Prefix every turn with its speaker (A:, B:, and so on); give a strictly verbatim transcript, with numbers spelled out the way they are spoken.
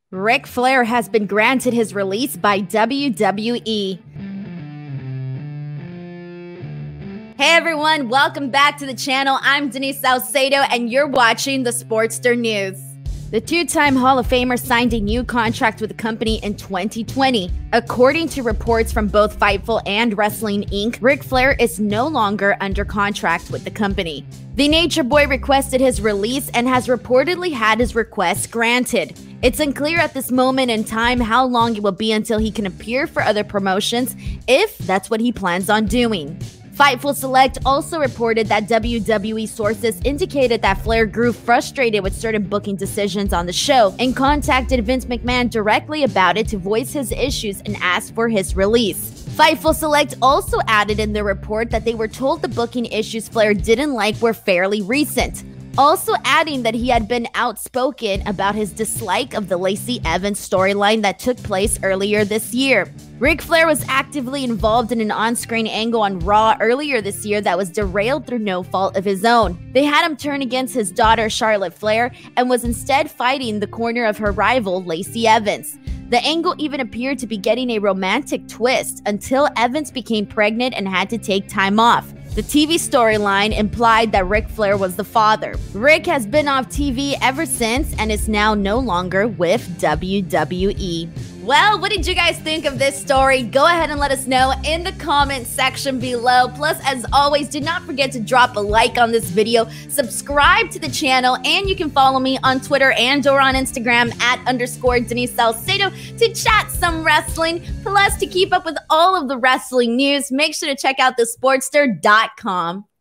A: Ric Flair has been granted his release by W W E. Hey everyone, welcome back to the channel. I'm Denise Salcedo and you're watching the Sportster News. The two-time Hall of Famer signed a new contract with the company in twenty twenty. According to reports from both Fightful and Wrestling Incorporated, Ric Flair is no longer under contract with the company. The Nature Boy requested his release and has reportedly had his request granted. It's unclear at this moment in time how long it will be until he can appear for other promotions, if that's what he plans on doing. Fightful Select also reported that W W E sources indicated that Flair grew frustrated with certain booking decisions on the show and contacted Vince McMahon directly about it to voice his issues and ask for his release. Fightful Select also added in their report that they were told the booking issues Flair didn't like were fairly recent, also adding that he had been outspoken about his dislike of the Lacey Evans storyline that took place earlier this year. Ric Flair was actively involved in an on-screen angle on Raw earlier this year that was derailed through no fault of his own. They had him turn against his daughter Charlotte Flair and was instead fighting the corner of her rival Lacey Evans. The angle even appeared to be getting a romantic twist until Evans became pregnant and had to take time off. The T V storyline implied that Ric Flair was the father. Ric has been off T V ever since and is now no longer with W W E. Well, what did you guys think of this story? Go ahead and let us know in the comment section below. Plus, as always, do not forget to drop a like on this video, subscribe to the channel, and you can follow me on Twitter and or on Instagram at underscore Denise Salcedo to chat some wrestling. Plus, to keep up with all of the wrestling news, make sure to check out the sportster dot com.